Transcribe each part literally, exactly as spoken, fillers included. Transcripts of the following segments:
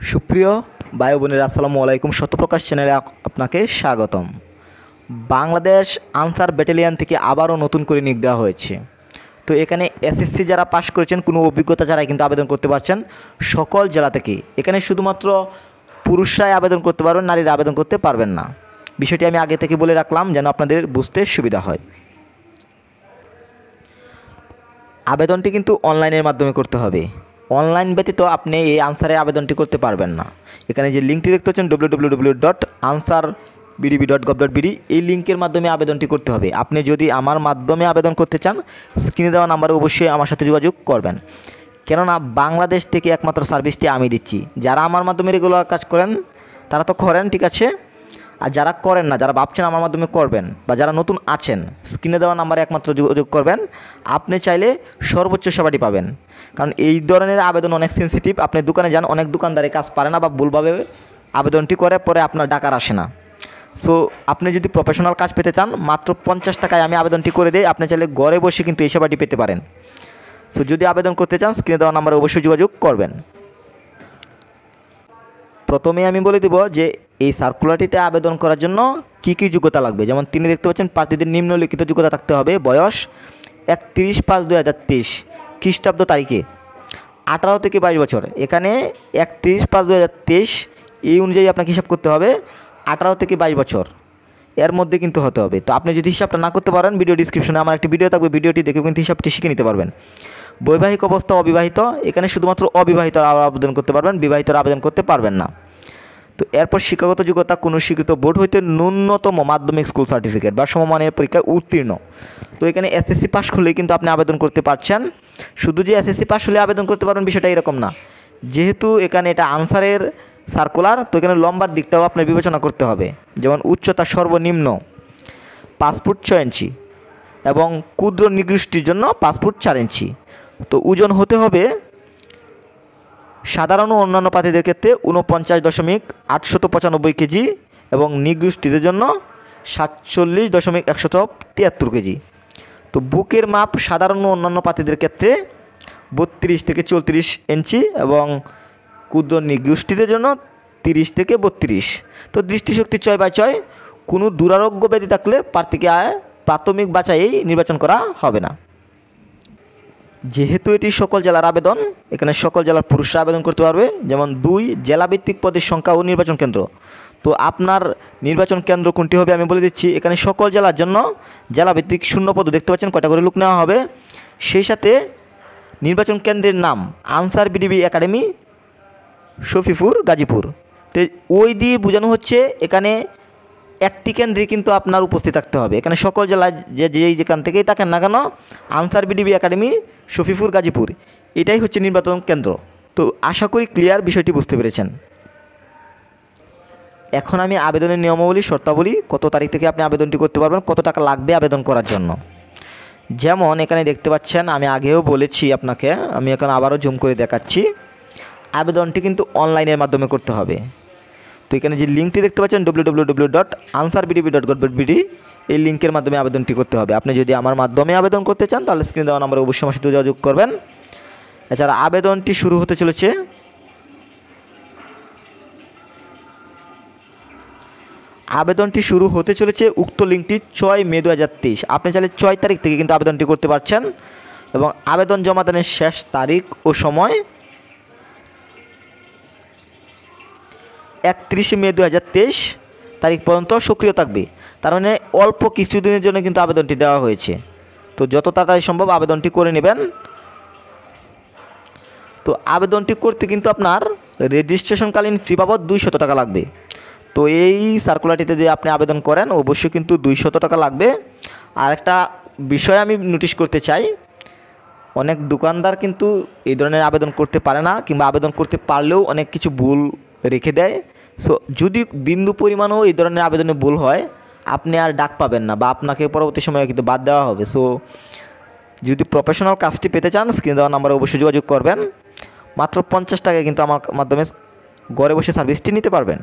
সুপ্রিয় ভাই বোনেরা, আসসালামু আলাইকুম। সত্যপ্রকাশ চ্যানেলে আপনাকে স্বাগতম। বাংলাদেশ আনসার ব্যাটালিয়ন থেকে আবারও নতুন করে নিয়োগ দেওয়া হয়েছে। তো এখানে এসএসসি যারা পাশ করেছেন, কোনো অভিজ্ঞতা যারা কিন্তু আবেদন করতে পারছেন সকল জেলা থেকে। এখানে শুধুমাত্র পুরুষরাই আবেদন করতে পারবেন, নারীরা আবেদন করতে পারবেন না। বিষয়টি আমি আগে থেকে বলে রাখলাম যেন আপনাদের বুঝতে সুবিধা হয়। আবেদনটি কিন্তু অনলাইনের মাধ্যমে করতে হবে। অনলাইন ব্যতীত আপনি এই আনসারে আবেদনটি করতে পারবেন না। এখানে যে লিঙ্কটি দেখতে পাচ্ছেন W W W dot Ansar VDP dot gov dot BD, এই লিঙ্কের মাধ্যমে আবেদনটি করতে হবে। আপনি যদি আমার মাধ্যমে আবেদন করতে চান, স্ক্রিনে দেওয়া নাম্বারে অবশ্যই আমার সাথে যোগাযোগ করবেন, কেননা বাংলাদেশ থেকে একমাত্র সার্ভিসটি আমি দিচ্ছি। যারা আমার মাধ্যমে রেগুলার কাজ করেন তারা তো করেন, ঠিক আছে, আর যারা করেন না, যারা ভাবছেন আমার মাধ্যমে করবেন, বা যারা নতুন আছেন, স্ক্রিনে দেওয়া নাম্বারে একমাত্র যোগাযোগ করবেন। আপনি চাইলে সর্বোচ্চ সেবাটি পাবেন, কারণ এই ধরনের আবেদন অনেক সেন্সিটিভ। আপনি দোকানে যান, অনেক দোকানদারে কাজ পারে না বা ভুলভাবে আবেদনটি করে, পরে আপনার ডাকার আসে না। সো আপনি যদি প্রফেশনাল কাজ পেতে চান, মাত্র পঞ্চাশ টাকায় আমি আবেদনটি করে দিই। আপনি চাইলে ঘরে বসে কিন্তু এই সেবাটি পেতে পারেন। সো যদি আবেদন করতে চান, স্ক্রিনে দেওয়া নাম্বারে অবশ্যই যোগাযোগ করবেন। প্রথমে আমি বলে দেব যে এই সার্কুলারটিতে আবেদন করার জন্য কী কী যোগ্যতা লাগবে। যেমন তিনি দেখতে পাচ্ছেন, প্রার্থীদের নিম্নলিখিত যোগ্যতা থাকতে হবে। বয়স একত্রিশ পাঁচ দুই হাজার তেইশ খ্রিস্টাব্দ তারিখে আঠারো থেকে বাইশ বছর। এখানে একত্রিশ পাঁচ দুই হাজার তেইশ এই অনুযায়ী আপনাকে হিসাব করতে হবে। আঠারো থেকে বাইশ বছর এর মধ্যে কিন্তু হতে হবে। তো আপনি যদি হিসাবটা না করতে পারেন, ভিডিও ডিসক্রিপশনে আমার একটি ভিডিও থাকবে, ভিডিওটি দেখে কিন্তু হিসাবটি শিখে নিতে পারবেন। বৈবাহিক অবস্থা অবিবাহিত, এখানে শুধুমাত্র অবিবাহিত আবেদন করতে পারবেন, বিবাহিতরা আবেদন করতে পারবেন না। তো এরপর শিক্ষাগত যোগ্যতা, কোনো স্বীকৃত বোর্ড হইতে ন্যূনতম মাধ্যমিক স্কুল সার্টিফিকেট বা সমমানের পরীক্ষায় উত্তীর্ণ। তো এখানে এসএসসি পাস হলেই কিন্তু আপনি আবেদন করতে পারছেন। শুধু যে এসএসসি পাস হলে আবেদন করতে পারবেন বিষয়টা এরকম না। যেহেতু এখানে এটা আনসারের সার্কুলার, তো এখানে লম্বার দিকটাও আপনার বিবেচনা করতে হবে। যেমন উচ্চতা সর্বনিম্ন পাঁচ ফুট ছয় ইঞ্চি এবং ক্ষুদ্র নিগোষ্ঠীর জন্য পাঁচ ফুট চার ইঞ্চি। তো ওজন হতে হবে সাধারণ ও অন্যান্য প্রার্থীদের ক্ষেত্রে ঊনপঞ্চাশ দশমিক আটশত পঁচানব্বই কেজি এবং নিগোষ্ঠীদের জন্য সাতচল্লিশ দশমিক একশত তিয়াত্তর কেজি। তো বুকের মাপ সাধারণ ও অন্যান্য প্রার্থীদের ক্ষেত্রে বত্রিশ থেকে চৌত্রিশ ইঞ্চি এবং ক্ষুদ্র নিগোষ্ঠীদের জন্য তিরিশ থেকে বত্রিশ। তো দৃষ্টিশক্তি ছয় বাই ছয়। কোনো দুরারোগ্য ব্যাধি থাকলে প্রার্থীকে প্রাথমিক বাছাই নির্বাচন করা হবে না। যেহেতু এটি সকল জেলার আবেদন, এখানে সকল জেলার পুরুষরা আবেদন করতে পারবে। যেমন দুই, জেলাভিত্তিক পদের সংখ্যা ও নির্বাচন কেন্দ্র। তো আপনার নির্বাচন কেন্দ্র কোনটি হবে আমি বলে দিচ্ছি। এখানে সকল জেলার জন্য জেলাভিত্তিক শূন্য পদ দেখতে পাচ্ছেন, কয়টা করে লোক নেওয়া হবে। সেই সাথে নির্বাচন কেন্দ্রের নাম আনসার বিডিবি একাডেমি, শফিপুর, গাজীপুর। তো ওই দিয়ে বোঝানো হচ্ছে এখানে একটি কেন্দ্রে কিন্তু আপনার উপস্থিত থাকতে হবে। এখানে সকল জেলায় যে যেই যেখান থেকেই থাকেন না কেন, আনসার বিডিবি একাডেমি, শফিপুর, গাজীপুর, এটাই হচ্ছে নির্বাচন কেন্দ্র। তো আশা করি ক্লিয়ার, বিষয়টি বুঝতে পেরেছেন। এখন আমি আবেদনের নিয়মাবলী, শর্তাবলী, কত তারিখ থেকে আপনি আবেদনটি করতে পারবেন, কত টাকা লাগবে আবেদন করার জন্য। যেমন এখানে দেখতে পাচ্ছেন, আমি আগেও বলেছি আপনাকে, আমি এখন আবারও জুম করে দেখাচ্ছি। আবেদনটি কিন্তু অনলাইনের মাধ্যমে করতে হবে। তো এখানে যে লিঙ্কটি দেখতে পাচ্ছেন W W W dot Ansar VDP dot gov dot BD, এই লিঙ্কের মাধ্যমে আবেদনটি করতে হবে। আপনি যদি আমার মাধ্যমে আবেদন করতে চান, তাহলে স্ক্রিনে দেওয়া নাম্বারে অবশ্যই আমার সাথে যোগাযোগ করবেন। এছাড়া আবেদনটি শুরু হতে চলেছে আবেদনটি শুরু হতে চলেছে উক্ত লিঙ্কটি ছয় মে দু হাজার তেইশ। আপনি চাইলে ছয় তারিখ থেকে কিন্তু আবেদনটি করতে পারছেন এবং আবেদন জমাদানের শেষ তারিখ ও সময় একত্রিশে মে দু হাজার তেইশ তারিখ পর্যন্ত সক্রিয় থাকবে। তার মানে অল্প কিছুদিনের জন্য কিন্তু আবেদনটি দেওয়া হয়েছে। তো যত তাড়াতাড়ি সম্ভব আবেদনটি করে নেবেন। তো আবেদনটি করতে কিন্তু আপনার রেজিস্ট্রেশনকালীন ফি বাবদ দুইশত টাকা লাগবে। তো এই সার্কুলারটিতে যদি আপনি আবেদন করেন, অবশ্যই কিন্তু দুইশত টাকা লাগবে। আর একটা বিষয় আমি নোটিশ করতে চাই, অনেক দোকানদার কিন্তু এই ধরনের আবেদন করতে পারে না, কিংবা আবেদন করতে পারলেও অনেক কিছু ভুল রেখে দেয়। সো যদি বিন্দু পরিমাণও এই ধরনের আবেদনে ভুল হয়, আপনি আর ডাক পাবেন না, বা আপনাকে পরবর্তী সময়ে কিন্তু বাদ দেওয়া হবে। সো যদি প্রফেশনাল কাজটি পেতে চান, স্ক্রিনে দেওয়া নাম্বারে অবশ্যই যোগাযোগ করবেন। মাত্র পঞ্চাশ টাকায় কিন্তু আমার মাধ্যমে ঘরে বসে সার্ভিসটি নিতে পারবেন।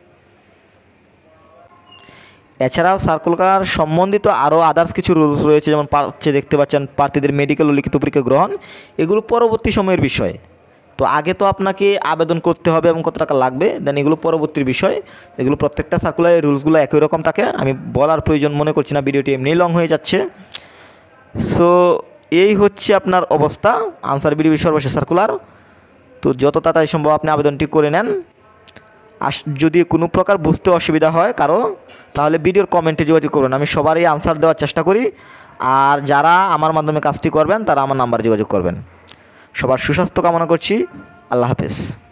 এছাড়াও সার্কুলার সম্বন্ধিত আরও আদার্স কিছু রুলস রয়েছে, যেমন পাচ্ছে দেখতে পাচ্ছেন প্রার্থীদের মেডিকেল ও লিখিত পরীক্ষা গ্রহণ, এগুলো পরবর্তী সময়ের বিষয়। তো আগে তো আপনাকে আবেদন করতে হবে এবং কত টাকা লাগবে, দেন এগুলো পরবর্তীর বিষয়। এগুলো প্রত্যেকটা সার্কুলারের রুলসগুলো একই রকম থাকে, আমি বলার প্রয়োজন মনে করছি না, ভিডিওটি এমনিই লং হয়ে যাচ্ছে। সো এই হচ্ছে আপনার অবস্থা আনসার বিডিবির সর্বশেষ সার্কুলার। তো যত তাড়াতাড়ি সম্ভব আপনি আবেদনটি করে নেন। আর যদি কোনো প্রকার বুঝতে অসুবিধা হয় কারো, তাহলে ভিডিওর কমেন্টে যোগাযোগ করুন, আমি সবারই আনসার দেওয়ার চেষ্টা করি। আর যারা আমার মাধ্যমে কাজটি করবেন তারা আমার নাম্বারে যোগাযোগ করবেন। সবার সুস্বাস্থ্য কামনা করছি। আল্লাহ হাফেজ।